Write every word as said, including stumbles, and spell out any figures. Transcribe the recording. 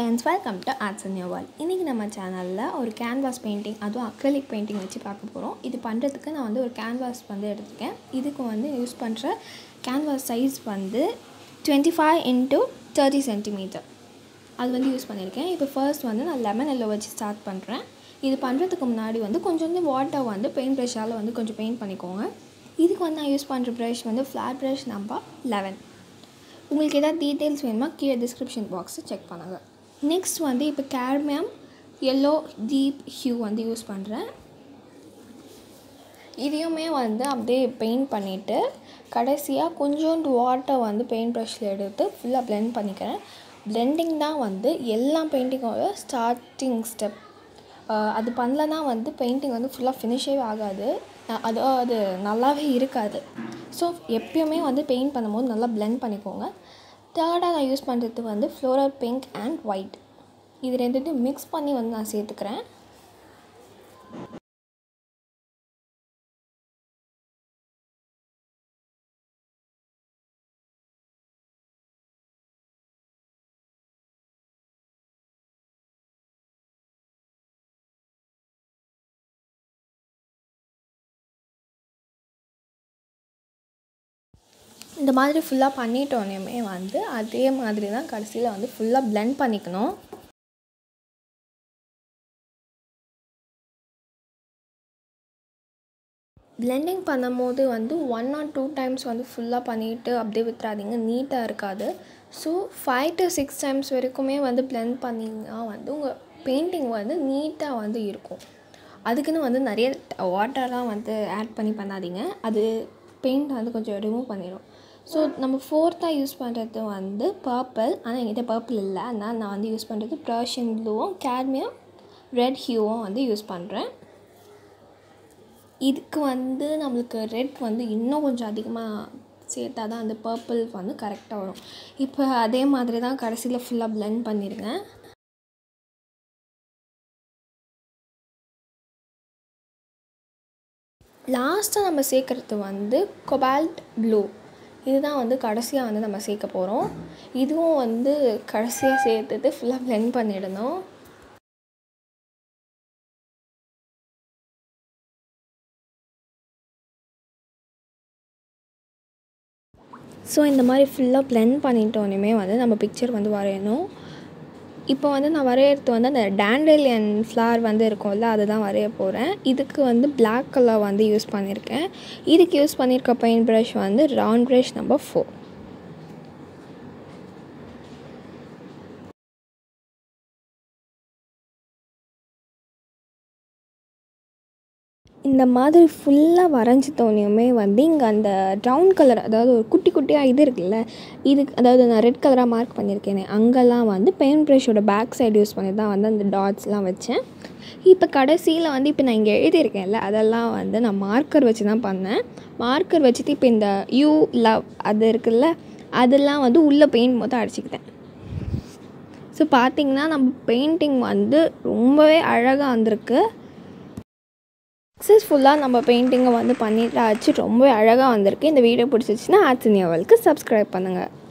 friends, welcome to Arts in Your World. இன்னைக்கு நம்ம சேனல்ல ஒரு கேன்வாஸ் பெயிண்டிங் அதுவும் அக்ரிலிக் பெயிண்டிங் வச்சு பார்க்க போறோம். இது பண்றதுக்கு நான் வந்து ஒரு கேன்வாஸ் வந்து எடுத்துக்கேன். இதுக்கு வந்து யூஸ் பண்ற கேன்வாஸ் சைஸ் வந்து twenty-five into thirty centimeters. அது வந்து யூஸ் பண்ணிருக்கேன். இப்போ ஃபர்ஸ்ட் வந்து நான் லெமன் எல்லோ வச்சு ஸ்டார்ட் பண்றேன். இது பண்றதுக்கு முன்னாடி வந்து கொஞ்சம் வாட்டர் வந்து பெயிண்ட் பிரஷால வந்து கொஞ்சம் பெயிண்ட் பண்ணிக்கோங்க. இதுக்கு வந்து நான் யூஸ் பண்ற பிரஷ் வந்து ஃபிளாட் பிரஷ் நம்பர் eleven. உங்களுக்கு ஏதாவது டீடைல்ஸ் வேணுமா கீழே டிஸ்கிரிப்ஷன் பாக்ஸை செக் பண்ணுங்கள். நெக்ஸ்ட் வந்து இப்போ கேட்மியம் எல்லோ டீப் ஹியூ வந்து யூஸ் பண்ணுறேன். இதையுமே வந்து அப்படியே பெயிண்ட் பண்ணிவிட்டு கடைசியாக கொஞ்சோண்டு வாட்டர் வந்து பெயிண்ட் ப்ரஷில் எடுத்து ஃபுல்லாக பிளெண்ட் பண்ணிக்கிறேன். பிளெண்டிங் தான் வந்து எல்லா பெயிண்டிங்கோட ஸ்டார்டிங் ஸ்டெப். அது பண்ணலன்னா வந்து பெயிண்டிங் வந்து ஃபுல்லாக ஃபினிஷே ஆகாது, அது அது நல்லாவே இருக்காது. ஸோ எப்பயுமே வந்து பெயிண்ட் பண்ணும்போது நல்லா பிளெண்ட் பண்ணிக்கோங்க. தேர்டாக நான் யூஸ் பண்ணுறது வந்து ஃப்ளோரல் பிங்க் அண்ட் ஒயிட். இது ரெண்டுத்தையும் மிக்ஸ் பண்ணி வந்து நான் சேர்த்துக்கிறேன். இந்த மாதிரி ஃபுல்லாக பண்ணிட்டோன்னே வந்து அதே மாதிரி தான் கடைசியில் வந்து ஃபுல்லாக பிளெண்ட் பண்ணிக்கணும். பிளெண்டிங் பண்ணும்போது வந்து ஒன் ஆர் டூ டைம்ஸ் வந்து ஃபுல்லாக பண்ணிவிட்டு அப்படியே விட்டுறாதீங்க, நீட்டாக இருக்காது. So five to six times வரைக்குமே வந்து பிளெண்ட் பண்ணிங்கன்னா வந்து உங்கள் பெயிண்டிங் வந்து நீட்டாக வந்து இருக்கும். அதுக்குன்னு வந்து நிறைய வாட்டர்லாம் வந்து ஆட் பண்ணி பண்ணாதீங்க, அது பெயிண்ட் வந்து கொஞ்சம் ரிமூவ் பண்ணிடும். ஸோ நம்ம ஃபோர்த்தாக யூஸ் பண்ணுறது வந்து பர்பிள். ஆனால் என்கிட்ட பர்பிள் இல்லை, அதனால் நான் வந்து யூஸ் பண்ணுறது ப்ரஷியன் ப்ளூவும் கேட்மியம் ரெட் ஹியூவும் வந்து யூஸ் பண்ணுறேன். இதுக்கு வந்து நம்மளுக்கு ரெட் வந்து இன்னும் கொஞ்சம் அதிகமாக சேர்த்தா தான் அந்த பர்பிள் வந்து கரெக்டாக வரும். இப்போ அதே மாதிரி தான் கடைசியில் ஃபுல்லாக பிளெண்ட் பண்ணிடுங்க. லாஸ்ட்டாக நம்ம சேர்க்குறது வந்து கொபால்ட் ப்ளூ. இதுதான் வந்து கடைசியாக வந்து நம்ம சேர்க்க போகிறோம். இதுவும் வந்து கடைசியாக சேர்த்துட்டு ஃபுல்லாக பிளெண்ட் பண்ணிடணும். ஸோ இந்த மாதிரி ஃபுல்லாக பிளெண்ட் பண்ணிட்டோன்னே வந்து நம்ம பிக்சர் வந்து வரையணும். இப்போ வந்து நான் வரைகிறது வந்து அந்த டேண்டேலியன் ஃப்ளவர் வந்து இருக்கும்ல, அதுதான் வரைய போகிறேன். இதுக்கு வந்து பிளாக் கலர் வந்து யூஸ் பண்ணியிருக்கேன். இதுக்கு யூஸ் பண்ணியிருக்க பெயிண்ட் ப்ரஷ் வந்து ரவுண்ட் ப்ரஷ் நம்பர் ஃபோர். இந்த மாதிரி ஃபுல்லாக வரைஞ்சிட்டோன்னே வந்து இங்கே அந்த ப்ரௌன் கலர், அதாவது ஒரு குட்டி குட்டியாக இது இருக்குல்ல, இதுக்கு அதாவது நான் ரெட் கலராக மார்க் பண்ணியிருக்கேனே, அங்கெல்லாம் வந்து பெயிண்ட் ப்ரஷோட பேக் சைடு யூஸ் பண்ணி தான் வந்து அந்த டாட்ஸ்லாம் வச்சேன். இப்போ கடைசியில் வந்து இப்போ நான் இங்கே எழுதியிருக்கேன்ல, அதெல்லாம் வந்து நான் மார்க்கர் வச்சு தான் பண்ணேன். மார்க்கர் வச்சுட்டு இப்போ இந்த யூ லவ் அது இருக்குல்ல, அதெல்லாம் வந்து உள்ளே பெயிண்ட் மொத்தம் அடிச்சுக்கிட்டேன். ஸோ பார்த்திங்கன்னா நம்ம பெயிண்டிங் வந்து ரொம்பவே அழகாக வந்திருக்கு. சக்ஸஸ்ஃபுல்லாக நம்ம பெயிண்டிங்கை வந்து பண்ணிட்டாச்சு, ரொம்பவே அழகாக வந்திருக்கு. இந்த வீடியோ பிடிச்சிச்சின்னா ஆர்ட்ஸ் இன் யுவர் வேர்ல்டுக்கு சப்ஸ்கிரைப் பண்ணுங்கள்.